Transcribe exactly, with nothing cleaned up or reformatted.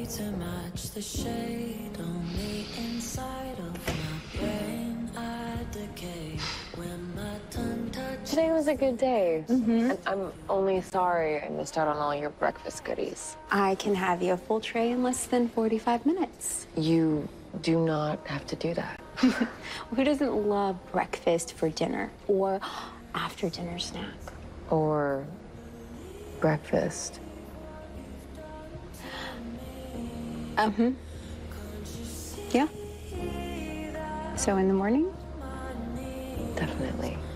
to match the shade on the inside of my brain. I decay when my tongue touches. Today was a good day. Mm-hmm. And I'm only sorry I missed out on all your breakfast goodies. I can have you a full tray in less than forty-five minutes. You do not have to do that. Who doesn't love breakfast for dinner or after dinner snack? Or breakfast. Uh-huh. Yeah. So in the morning? Definitely.